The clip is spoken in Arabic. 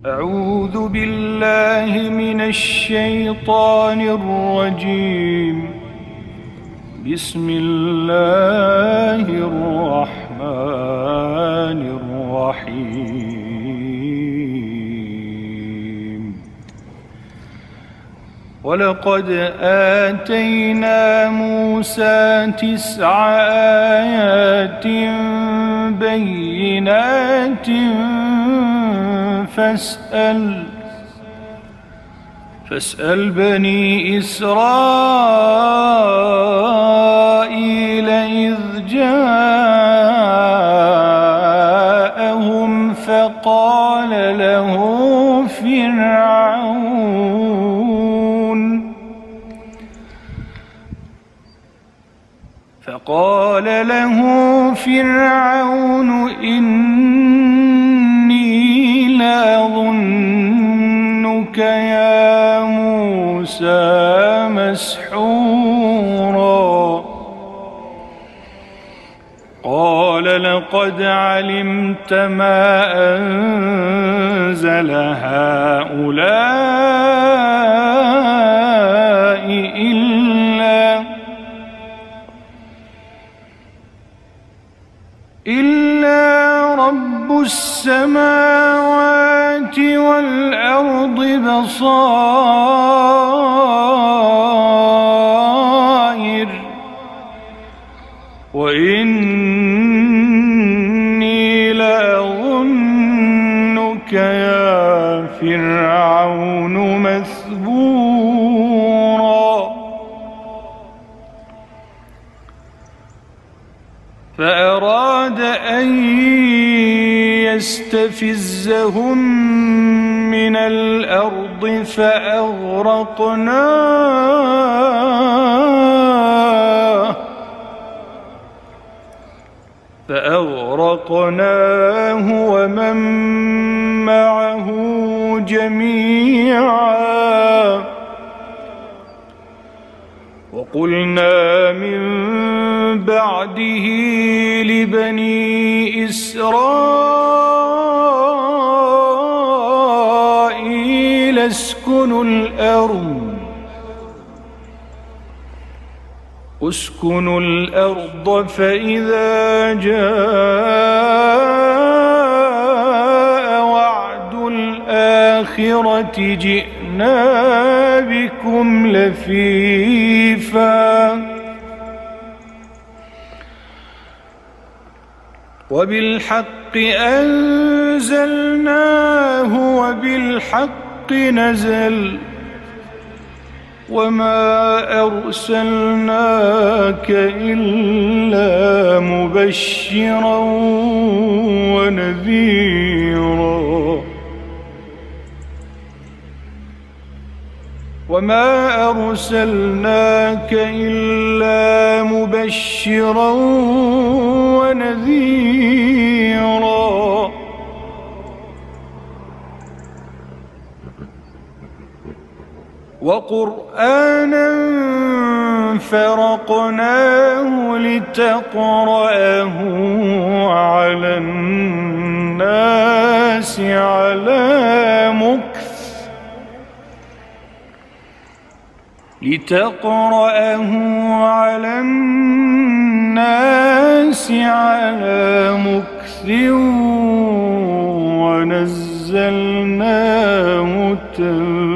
أعوذ بالله من الشيطان الرجيم. بسم الله الرحمن الرحيم. ولقد آتينا موسى 9 آيات بينات فاسأل بني إسرائيل إذ جاءهم فقال له فرعون إني لأظنك يا موسى مسحورا. قال لقد علمت ما أنزل هؤلاء إلا رب السماوات والأرض بصائر وإني لأظنك يا فرعون مثبورا. فأراد أن يستفزهم من الأرض فأغرقناه ومن معه جميعا. وقلنا من بعده لبني إسرائيل اسكنوا الأرض فإذا جاء وعد الآخرة جئنا بكم لفيفا. وبالحق أنزلناه وبالحق نزل وما أرسلناك إلا مبشرا ونذيرا. وقرآنا فرقناه لتقرأه على الناس على مكث ونزلناه تنزيلا.